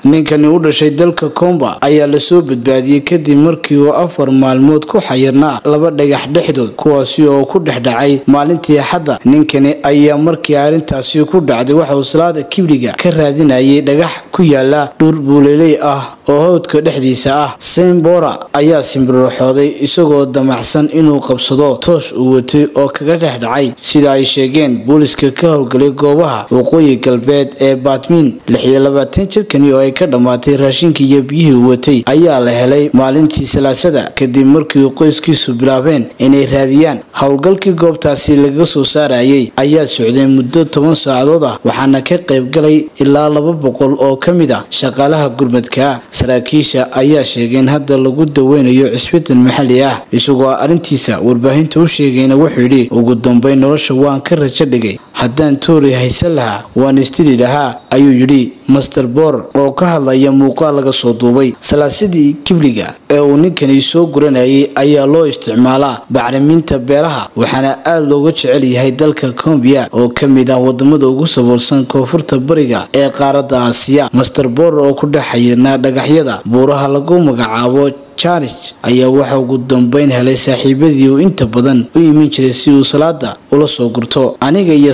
ninkani u dhashay dalka Komba ayaa la soo badbaadiyay kadib markii uu 4 maalmood ku xayirnaa laba dhagax dhexdood kuwaasi oo ku dhexdhacay maalintii Axadda. ninkani ayaa markii arintaasi ku dhacday waxa uu salaada kibriga ka raadinayay dhagax ku yaala dhur buuleley ah oo hawdka dhexdiisa ah. Sembora ayaa simbirooxooday isagoo damacsan inuu qabsado toosh uu watay oo kaga dhexdhacay sida ay sheegeen booliska ka howlgalay goobaha waqooyi galbeed ee Batmin. 26 jirkani oo ay ka dhamaatay raashinkii iyo biyihii uu watay ayaa la helay maalintii Salaasada kadib markii qoyskiisu bilaabeen inay raadiyaan. howlgalkii goobtaasi laga soo saarayay ayaa socday muddo 10 saacadood ah waxaana ka qayb galay ilaa 200 oo kamid ah shaqaalaha gurmadka. saraakiisha ayaa sheegeen hadda lagu daweynayo cisbitaal maxalli ah isagoo arintiisa warbaahinta u sheegayna wuxuu yiri ugu dambeyn nolosha waan ka rajo dhigay haddaan toori haysan lahaa waan istiri lahaa ayuu yiri Master Bor oo ka hadlaya muuqaal laga soo duubay. salaasadii kibriga ee uu ninkani soo guranayay ayaa loo isticmaalaa bacriminta beeraha waxaana aad looga jecel yahay dalka Colombia oo kamid ah wadamada ugu saboolsan koonfurta bariga ee qaaradda Aasiya. Master Bor oo ku dhaxayna dhagaxyada buuraha lagu magacaabo Charles ayaa waxa ugu dambeyn helay saaxiibadii uu inta badan u iman jiray si uu salaada ula soo gurto. aniga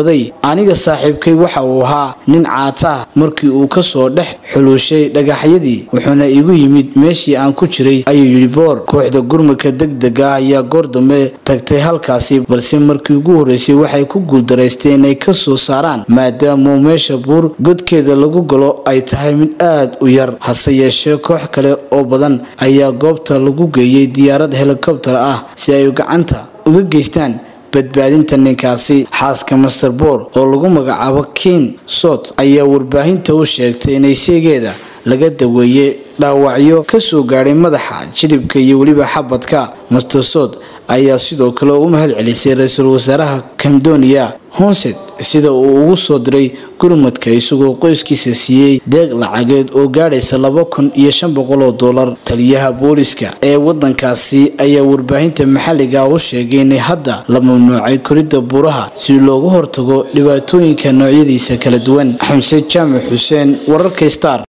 saaxiibkay waxa uu ahaa nin caata markii uu ka soo dhex xulushay dhagaxyadii wuxuuna igu yimid meeshii aan ku jiray ayuu yiri Bor. kooxda gurmadka degdega ayaa goor dambe tagtay halkaasi balse markii ugu horeysay waxay ku guuldareysteen inay ka soo saaraan maadaama meesha buur godkeeda lagu galo ay tahay mid aad u yar. hase yeeshee koox kale oo badan ayaa goobta lagu geeyay diyaarad helicopter ah si ay gacanta uga geystaan badbaadinta ninkaasi. xaaska Master Bor oo lagu magacaabo Ken Sot ayaa warbaahinta u sheegtay in isageeda laga daweeyay dhaawacyo ka soo gaaray madaxa, jilibka iyo waliba xabadka. Master Sot ayaa sidoo kale u mahad celisay ra'iisul wasaaraha Cambodia Hun Sen sida uu ugu soo diray gurmadka isagoo qoyskiisa siiyay deeq lacageed oo gaaraysa $2,500. taliyaha booliska ee wadankaasi ayaa warbaahinta maxalliga u sheegay in hadda la mamnuucay koridda buuraha si looga hortago dhibaatooyinka noocyadiisa kala duwan. Xamse Jaamac Xuseen, wararka Star.